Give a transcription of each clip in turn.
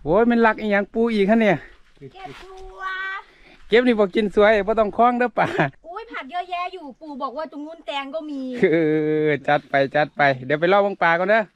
โอ้ยมันรักอีหยังปูอีกฮะเนี่ยเก็บตัวเก็บนี่บอกกินสวยบ่ต้องคล้องเด้อป่าอุ้ยผักเยอะแยะอยู่ปู่บอกว่าตรงนู้นแตงก็มีจัดไปเดี๋ยวไปล่อวงปลาก่อนเด้อ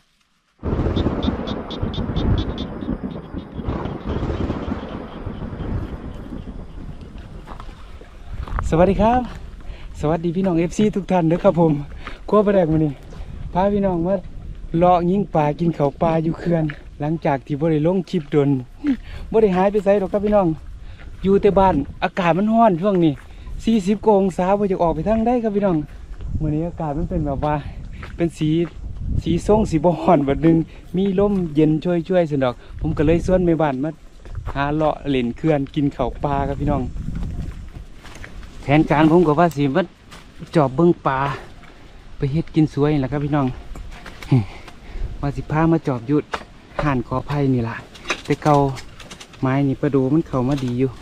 สวัสดีครับสวัสดีพี่น้อง FC ทุกท่านเด้อครับผมกัวปลาแดกมื้อนี้พาพี่น้องมาเลาะยิงปลากินข้าวปลาอยู่เขื่อนหลังจากที่บ่ได้ลงคลิปดนบ่ได้หายไปไสหรอกครับพี่น้องอยู่แต่บ้านอากาศมันร้อนช่วงนี้40 องศาบ่จะออกไปทางใดครับพี่น้องมื้อนี้อากาศมันเป็นแบบว่าเป็นสีส้มสีบ่ร้อนบัดนึงมีลมเย็นช่วยๆซั่นดอกผมก็เลยชวนแม่บ้านมาหาเลาะเล่นเขื่อนกินข้าวปลาครับพี่น้องแผนการผมก็ว่าสิมาจอบเบิ้งปลาไปเฮ็ดกินสวยแหละครับพี่น้องว่าสิพามาจอบยุดห่านขอไผ่นี่ล่ะแต่เก่าไม้นี่ประดูมันเข้ามาดีอยู่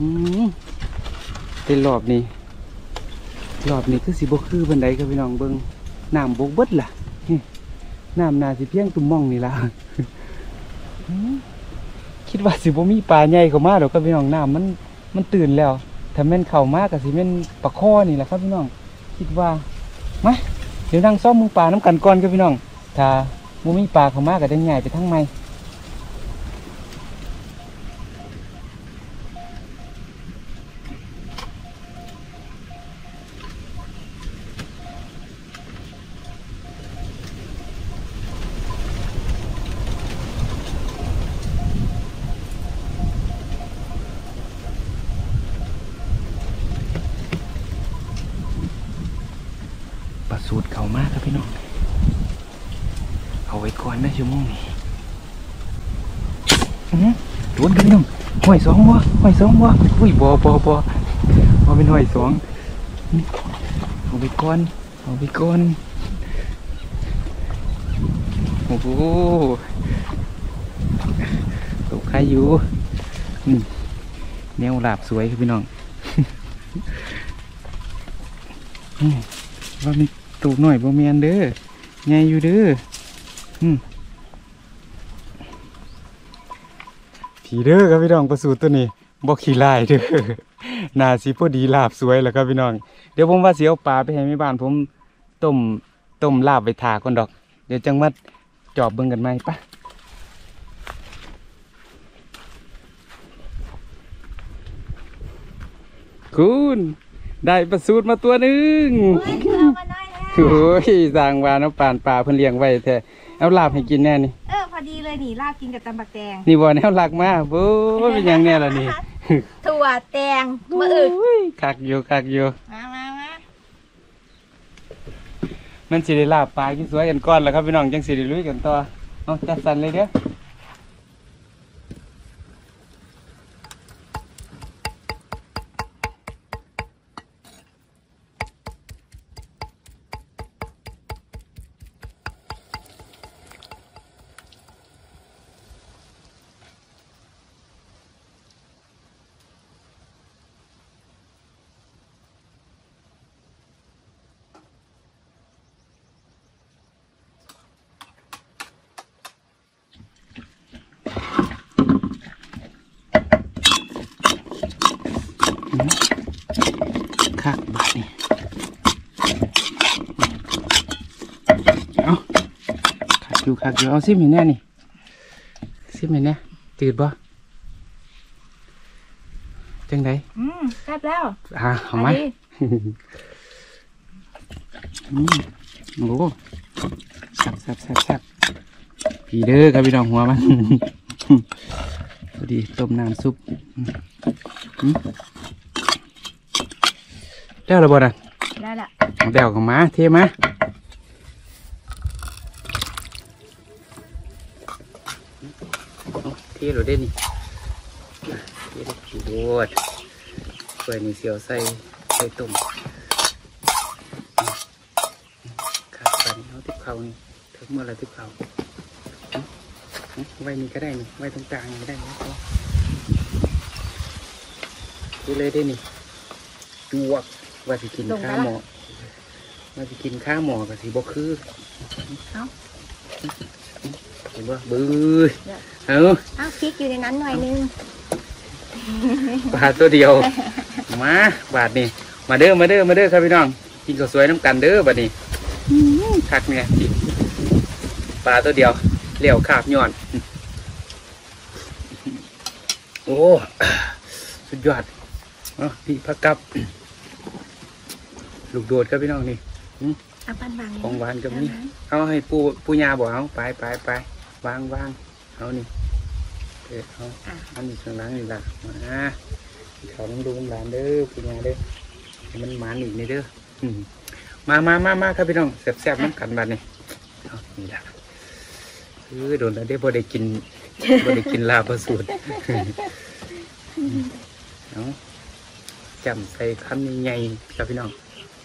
แต่รอบนี้คือสิบ่คือบันไดครับพี่น้องเบิ้งน้ำบกเบิดล่ะน้ำนาสิเพียงตุ่มม่องนี่ล่ะคิดว่าสิบ่มีปลาใหญ่เข้ามาดอกครับพี่น้องน้ำมันตื่นแล้วถ้าแม่นเข่ามากกับสิแม่นปลาข้อนี่แหละครับพี่น้องคิดว่ามาเดี๋ยวนั่งซ้อมมึงปลาน้ำกันก่อนครับพี่น้องถ้าบ่มีปลาเข้ามากก็ได้ง่ายไปทั้งไม้สูตรเก่ามากครับพี่น้องเอาไว้ก่อนนะชั่วโมงนี้โดนกันพี่น้องหอยสองวะอุ้ยบอเป็นหอยสองเอาไปก่อนโอ้โหตกใครอยู่แนวหลาบสวยครับพี่น้องว่ามีตูกหน่อยบ่แม่นเด้อใหญ่อยู่เด้อผีเด้อครับพี่น้องประสูตรตัวนี้บ่ขี้ลายเด้อน่าสิพอดีลาบสวยแล้วครับพี่น้องเดี๋ยวผมว่าสิเอาปลาไปให้แม่บ้านผมต้มลาบไว้ทาก่อนดอกเดี๋ยวจังมาจอบเบิ่งกันใหม่ปะคุณได้ประสูตรมาตัวนึงโอ้ยสั่งวาน้ำปานปลาเพิ่นเลี้ยงไว้แท้เอาลาบให้กินแน่นี่พอดีเลยนี่ลาบกินกับตำบักแตงนี่บ่แนวหลักมาโอ้ยเป็นยังแน่ล่ะนี่ถั่วแตงมะอึกคักอยู่มามันสิได้ลาบปลากินสวยกันก่อนแล้วครับพี่น้องจังสิได้ลุยกันต่อเอาจัดสั่นเลยเด้อคักบาดนี่เอาคักอยู่เอาซิมเห็นแน่นี่ซิมเห็นแน่จืดบ่จังไดแซ่บแล้วเอาไหมโอ้แซ่บพี่เด้อครับพี่น้องหัวมันพอดีต้มน้ำซุปเด้วระเบิดได้ละเดวของม้าเทมาเทหรือได้นี่เทได้ขี้โดดเพื่อนี่เสียวใส่ต้มขาดไปเอาทิพเขานี่ถึงเมื่อไรทิพเขาไว้นี่ก็ได้นี่ไว้ตรงกลางก็ได้นะดูเลยได้นี่จวกว่าสิกินข้าวหมอกับสีบกคือเห็นบ่บื้อเอากิริกอยู่ในนั้นหน่อยนึงปลาตัวเดียวมาบาดนี่มาเด้อครับพี่น้องกินข้าวสวยน้ำกันเด้อบาดนี้คักเนี่ยพี่ปลาตัวเดียวเลี้ยวขาบย้อนโอ้สุดยอดพี่พักกับลูกโดดครับพี่น้องนี่เอาปั้นบางของหวานกับนี่เอาให้ปูยาบอกเอาไปวางเอานี่เอาอันนี้ข้างหลังนี่ล่ะมาเขาต้องดูน้ำหลานเด้อปูยาเด้อให้มันหมานอีกนี่เด้อมาครับพี่น้องแซ่บๆน้ำกันบัดนี่นี่ล่ะโดนแล้วได้พอได้กินลาบสูตรเอาจำใส่คำใหญ่ๆครับพี่น้อง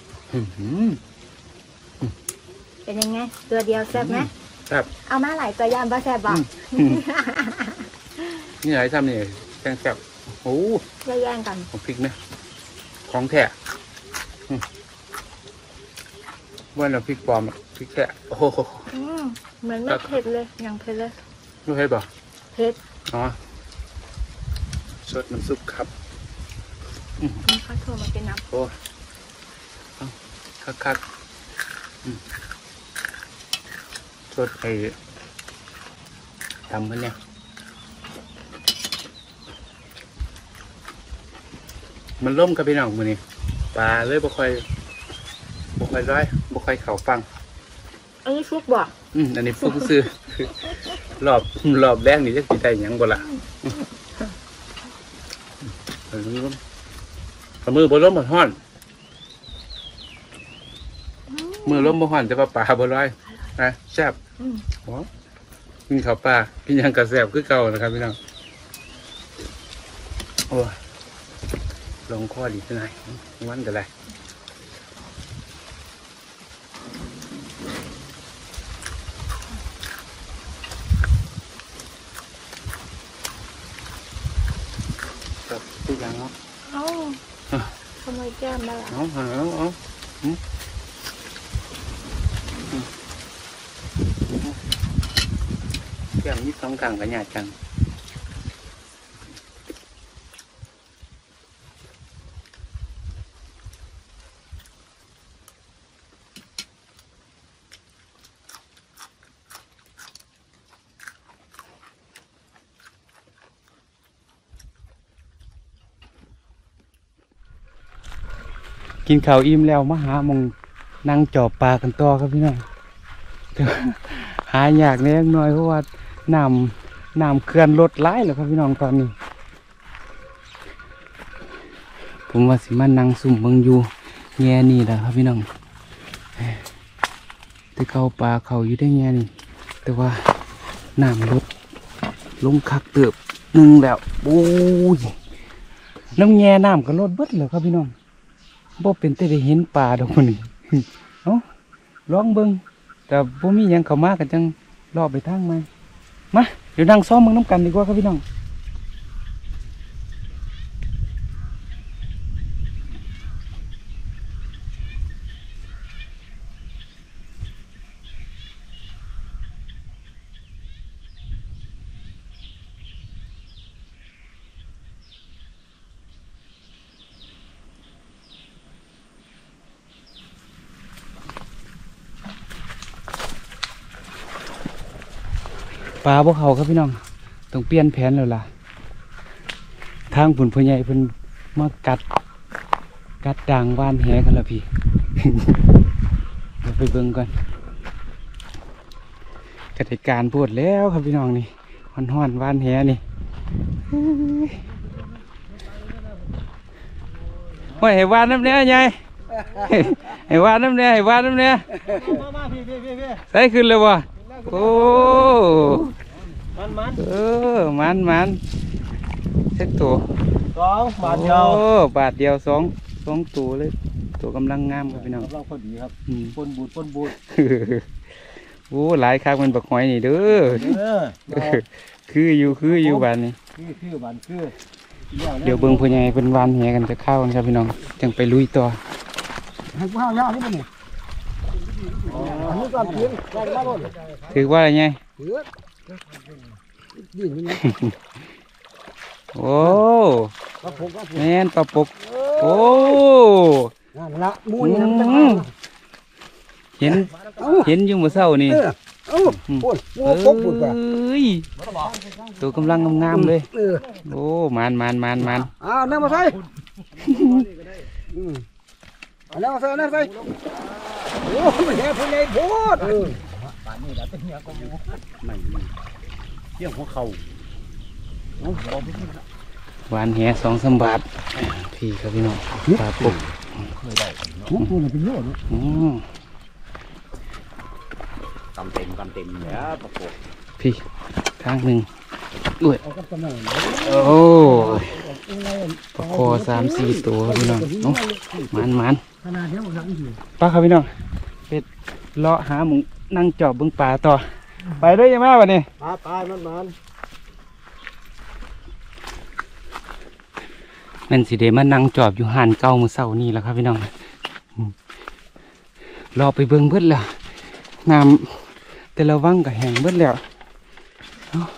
เป็นยังไงตัวเดียวแซ่บไหมครับเอามาหลายตัวยามบ่แซ่บบ่นี่อะไรทำนี่แกงแซ่บโอ้แย่งกันของพริกนะของแท้ว่าเราพริกปลอมพริกแท้โอ้โหเหมือนไม่เผ็ดเลยยังเผ็ดเลยรู้เผ็ดป่ะเผ็ดอ๋อสดน้ำซุปครับข้าวโพดมาเป็นน้ำโอ้คักสดไอ้ทำกันเนี่ยมันล่มกับพี่น้องมือนี่ปลาเลยบ่ค่อยร้อยบ่ค่อยเข่าฟังอันนี้ฟุกบ่อันนี้ฟุกซื้อรอบแรกนี่จะกินได้ยังบ่ละมือบ่ล้มบ่ห้อนมือล้มบ่ห้อนแต่ว่าปลาบ่ร้อยนะแซ่บกินข้าวปลากินยังกระแซ่บคือเก่านะครับพี่น้องโอ้ลงข้อดีเท่าไหร่วันกันเลยกับทุกอย่างเนาะขโมยแก้มมาละเอาแก้มนี่2 กลางกันยากจังกินข้าวอิ่มแล้วมาหาหมองนั่งจอบปลากันต่อครับพี่น้องหายากเล็กน้อยเพราะว่าน้ำเขื่อนลดร้ายแล้วครับพี่น้องตอนนี้ผมว่าสิมานั่งสุ่มเบิ่งอยู่แง่นี่แหละครับพี่น้องแต่เข้าปลาเขาอยู่ได้แง่นี่แต่ว่าน้ำลดลงคักเติบนึงแล้วโอ้ยน้ำแง่น้ำก็ลดเบิดเลยครับพี่น้องบ่เป็นแต่ได้เห็นปลาดอกคนนี้ลองเบิ่งแต่บ่มีหยังเข้ามากันจังรอไปทางมาเดี๋ยวนั่งซ้อมมึงน้ำกันดีกว่าครับพี่น้องปลาพวกเขาครับพี่น้องต้องเปลี่ยนแผนแล้วล่ะทางผุนพ่อใหญ่เพิ่นมากัดด่างว่านแหกันแล้วพี่ เดี๋ยวไปเบิ่งก่อนกติการพูดแล้วครับพี่น้องนี่ห้อนว่านแหนี่ว่าให้ว่านน้ำเนี้ยไงให้ว่านน้ำเนี้ยใส่ขึ้นเลยวะโอ้มันเช็คตัว 2 บาทเดียวบาทเดียวสองตัวเลยตัวกำลังงามครับพี่น้องกำลังพอดีครับปนบูดโอ้หลายครั้งมันบักหอยนี่เด้อคืออยู่บ้านนี้คือบ้านคือเดี๋ยวเบิ่งพ่อใหญ่เป็นวานแหกันจะเข้ากันครับพี่น้องจังไปลุยต่อให้ข้าวยาวนี่มันนี่ถือว่าอะไรไงดิ้นนี่โอ้ปลาปกแม่นปลาปกโอ้นั่นละมูนี่นะเห็นอยู่เมื่อเช้านี่โอ้โหงูปกบุดว่ะเอ้ยตัวกำลังงามๆเลยเออโอ้มันอ้าวนั่งมาใส่นั่งมาใส่นั่งใส่โอ้ไม่แย่ผู้ใหญ่โพดป่านนี้แล้วเป็นเงี้ยก็มูไม่เรื่องหัวเข่าหวานแห2-3 บาทพี่ครับพี่น้องปลาปกหัวมันเป็นเยอะเนาะกำเต็มเนี่ยประกบพี่ข้างหนึ่งด้วยเอากับตะหน่อยโอ้ปลาคอ3-4 ตัวพี่น้องเนาะมันขนาดนี้มันสั่งอยู่ป้าครับพี่น้องเป็ดเลาะหาหมูนั่งจอบเบิ่งปลาต่อไปด้วยยังไงวะนี่ตายมันแม่นสิเดมานั่งจอบอยู่ห่านเก่ามื้อเช้านี่แหละครับพี่น้องรอไปเบิ่งเบิดแล้วน้ำแต่ละวังก็แห้งเบิดแล้วเนาะ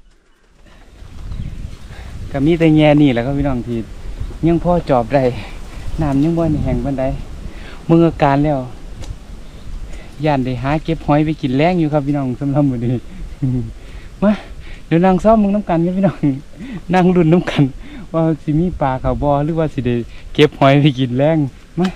ก็มีแต่แง่นี่แหละครับพี่น้องที่ยังพอจอบได้น้ำยังบ่แห้งปานใดเมื่ออาการแล้วย่านได้หาเก็บหอยไปกินแรงอยู่ครับพี่น้องสำหรับมื้อนี้ มาเดี๋ยวนั่งซ้อมมึงน้ำกันกันพี่น้องนั่งลุ้นน้ำกันว่าสิมีปลาเขาบ่หรือว่าสิได้เก็บหอยไปกินแรงมา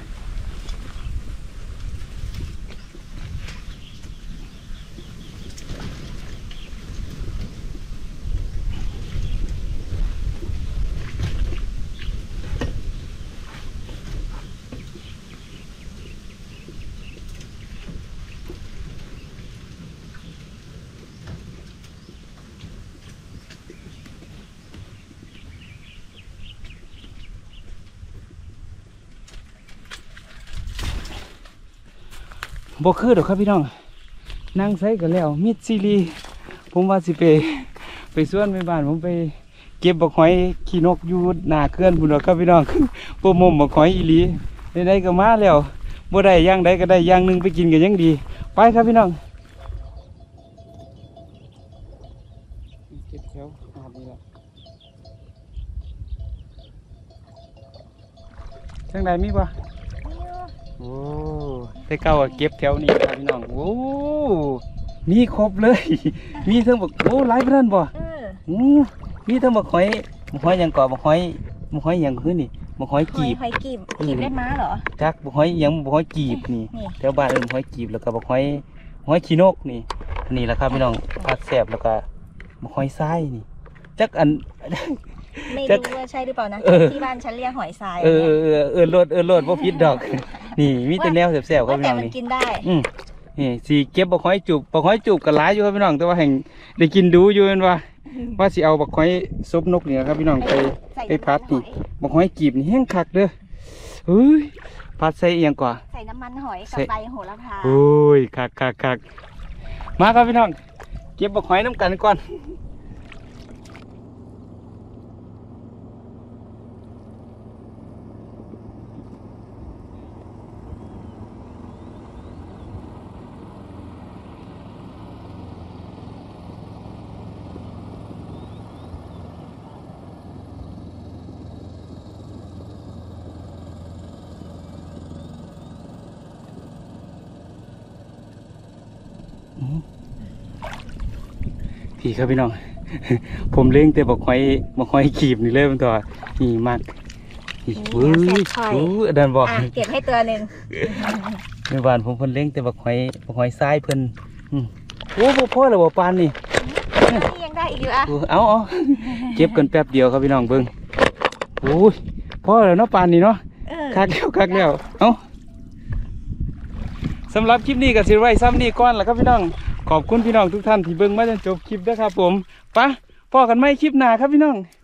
บ่คือดอกครับพี่น้องนั่งใส่กันแล้วมิดซีรีผมว่าสิไปสวนไปบ้านผมไปเก็บบักหอยขี้นกอยู่หน้าเขื่อนพุ่นดอกครับพี่น้อง โปรโมมบักหอยอีหลีได้ๆก็มาแล้วบ่ได้อย่างใดก็ได้อย่างหนึงไปกินก็ยังดีไปครับพี่น้องเก็บแถวหาดนี่ล่ะจังใดมีบ่โอ้แต่เก่าอะเก็บแถวนี้ครับพี่น้องโอ้มีครบเลย มีทั้งบักโอ้หลายปานนั้นบ่มีทั้งบักหอยหยังก่อบักหอยหยังคือนี่บักหอยกีบหอยกีบกีบได้ม้าเหรอจักบักหอยหยังบักหอยกีบนี่นี่แถวบ้านเอิ้นบักหอยกีบแล้วก็บักหอยขี้นกนี่อันนี้แหละครับพี่น้องผักแซ่บแล้วก็บักหอยทรายนี่จักอันไม่จะรู้ว่าใช่หรือเปล่านะ ที่บ้านฉันเรียกหอยทรายโลดบ่ผิดดอก นี่มีแต่แนวแซ่บๆครับพี่แต่น้องมันนี่กินได้นี่สิเก็บบักหอยจูบก็หลายอยู่ครับพี่น้องแต่ว่าแห่งได้กินดูอยู่แม่นว่าสิเอาบักหอยซุปนกนี่ครับพี่น้องไปพัดนี่บักหอยกีบนี่แห้งคักเด้อเฮ้ยพัดใส่อีหยังกว่าใส่น้ำมันหอยกับใบโหระพาโอ้ยคักมาครับพี่น้องเก็บบักหอยน้ำกันก่อนพี่ครับพี่น้อง ผมเลี้ยงแต่บักหอยกีบนี่เลยมันตัวนี่มากนี่เว้ยโอ้ยดันบอกเก็บให้ตัวหนึ่งในบ้านผมเพิ่นเลี้ยงแต่บักหอยทรายเพิ่นโอ้พ่อแล้วบ่ปานนี่นี่ยังได้อีกอยู่อ่ะเอาเก็บกันแป๊บเดียวครับพี่น้องเบิ่งโอ้ยพ่อแล้วเนาะปานนี่เนาะคักแล้วเอาสำหรับคลิปนี้ก็สิไว้ซ้ำนี่ก่อนล่ะครับพี่น้องขอบคุณพี่น้องทุกท่านที่เบิ่งมาจนจบคลิปด้วยครับผมไปพ่อกันไม่คลิปหน้าครับพี่น้อง